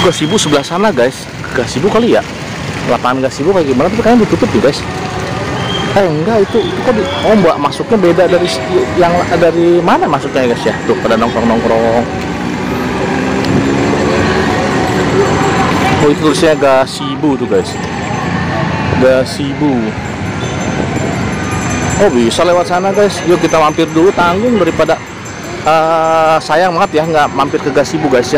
gazebo sebelah sana guys. Gazebo kali ya, lapangan gazebo kayak gimana, tapi kayaknya ditutup nih guys. Enggak, itu kok oh mbak, masuknya beda dari yang dari mana masuknya ya guys ya. Tuh pada nongkrong-nongkrong. Oh itu tulisnya gazebo tuh guys, gazebo. Oh bisa lewat sana guys. Yuk kita mampir dulu, tanggung daripada sayang banget ya nggak mampir ke gazebo guys ya.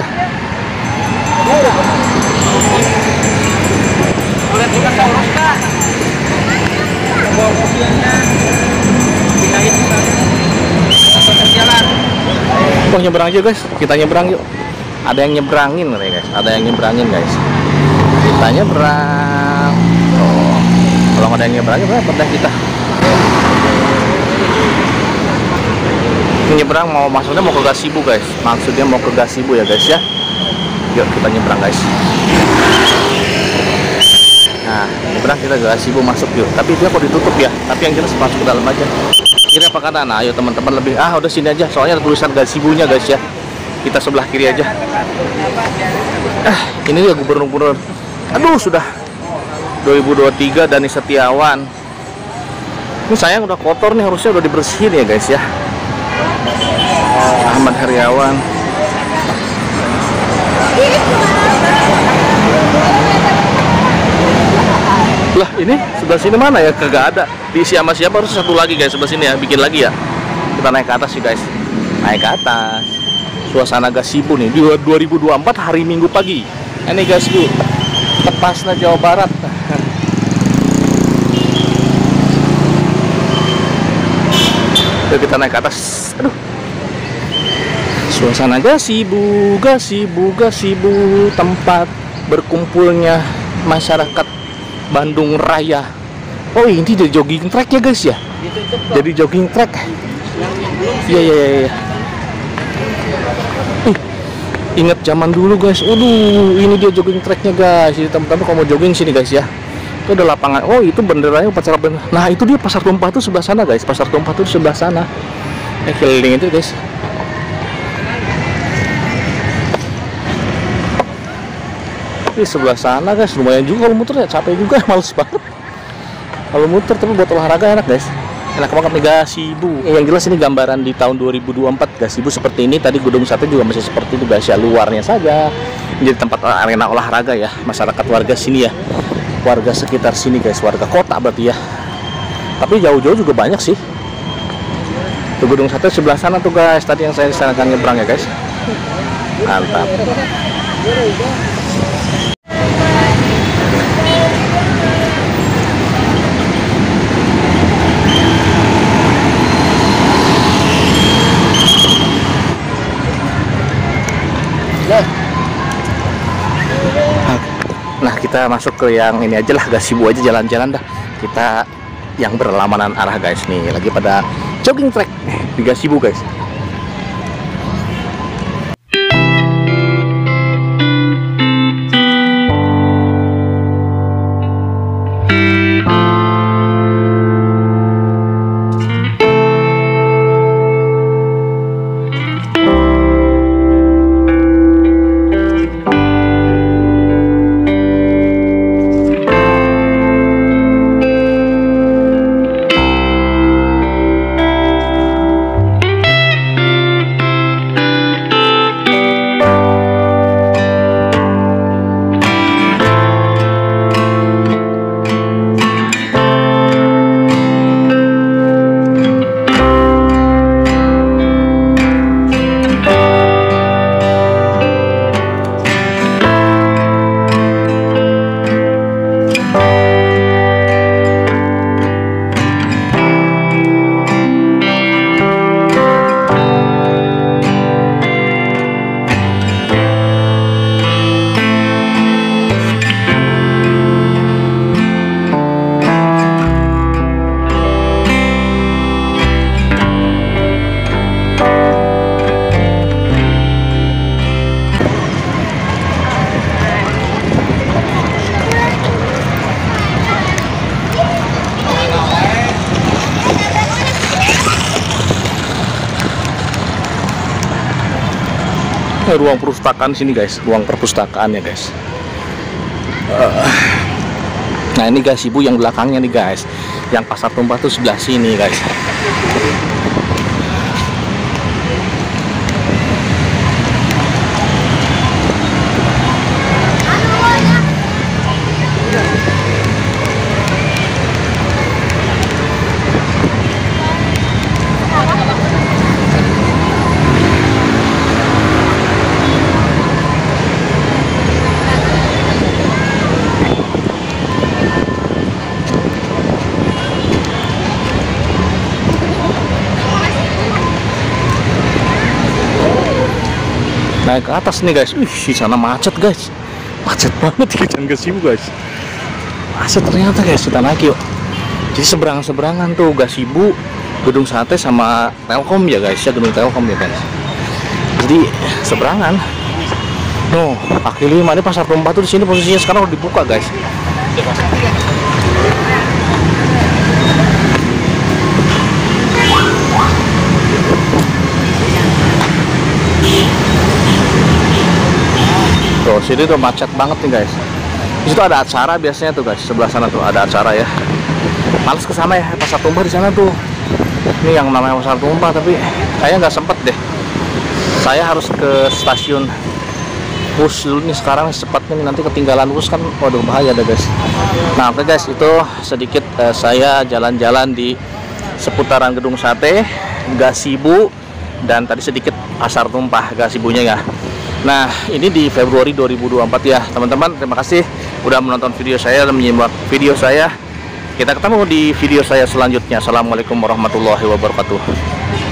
Boleh juga saurus kak. Bawa mobilnya. Pindahin kita. Masuk jalan. Oh nyebrang aja guys, kita nyebrang yuk. Ada yang nyebrangin nih guys, ada yang nyebrangin guys. Kita nyebrang. Oh, kalau nggak ada yang nyebrangin berapa dah kita? Nyebrang mau maksudnya mau ke gazebo guys, maksudnya mau ke gazebo ya guys ya. Yuk kita nyebrang guys. Nah nyebrang kita ke gazebo, masuk yuk. Tapi dia kok ditutup ya, tapi yang jelas masuk ke dalam aja. Kiri apa kanan? Nah ayo teman-teman lebih, udah sini aja, soalnya ada tulisan gazebo-nya guys ya. Kita sebelah kiri aja. Ini dia gubernur. Aduh sudah 2023 Dani Setiawan. Ini sayang udah kotor nih, harusnya udah dibersihin ya guys ya. Ahmad Heriawan. Lah ini sebelah sini mana ya? Kagak ada. Diisi sama siapa? Harus satu lagi guys sebelah sini ya. Bikin lagi ya. Kita naik ke atas sih guys. Naik ke atas. Suasana gazebo nih di 2024 hari Minggu pagi. Ini gazebo Tepasna Jawa Barat. Yuk kita naik ke atas. Aduh. Suasana gazebo, tempat berkumpulnya masyarakat Bandung Raya. Oh ini jadi jogging track ya guys ya. Jadi jogging track. Iya. Ingat zaman dulu guys. Aduh, ini dia jogging tracknya guys. Jadi teman-teman kalau mau jogging sini guys ya. Itu ada lapangan. Oh itu benderanya upacara bendera. Nah itu dia Pasar Tumpah tuh sebelah sana guys. Pasar Tumpah tuh sebelah sana. Keliling itu guys. Di sebelah sana guys, lumayan juga kalau muter ya, capek juga, males banget kalau muter, tapi buat olahraga enak guys, enak banget nih gazebo. Yang jelas ini gambaran di tahun 2024 gazebo seperti ini. Tadi gedung sate juga masih seperti itu guys ya, luarnya saja menjadi tempat arena olahraga ya masyarakat warga sini ya, warga sekitar sini guys, warga kota berarti ya, tapi jauh-jauh juga banyak sih. Tuh gedung sate sebelah sana tuh guys, tadi yang saya akan nyebrang ya guys. Mantap. Nah kita masuk ke yang ini aja lah, gazebo aja, jalan-jalan dah. Kita yang berlawanan arah guys, nih lagi pada jogging track di gazebo guys. ruang perpustakaan sini guys, ruang perpustakaan ya guys. Nah ini gazebo yang belakangnya nih guys, yang Pasar Tumpah tuh sebelah sini guys. Naik ke atas nih guys, di sana macet guys, macet banget di jalan gazebo guys, macet ternyata guys. Kita naik yuk. Jadi seberangan tuh gazebo, gedung sate sama Telkom ya guys, ya gedung Telkom ya guys. Jadi seberangan. No, kaki lima ini Pasar Tumpah tuh di sini posisinya sekarang udah dibuka guys. Tuh, sini tuh macet banget nih guys. Di situ ada acara biasanya tuh guys, sebelah sana tuh ada acara ya. Males kesana ya, Pasar Tumpah di sana tuh. Ini yang namanya Pasar Tumpah, tapi saya nggak sempet deh. Saya harus ke stasiun bus dulu nih sekarang secepatnya nih, nanti ketinggalan bus kan, waduh bahaya deh guys. Nah oke guys, itu sedikit saya jalan-jalan di seputaran gedung sate, gazebo, dan tadi sedikit Pasar Tumpah gazebonya ya. Nah ini di Februari 2024 ya teman-teman. Terima kasih udah menonton video saya dan menyimak video saya. Kita ketemu di video saya selanjutnya. Assalamualaikum warahmatullahi wabarakatuh.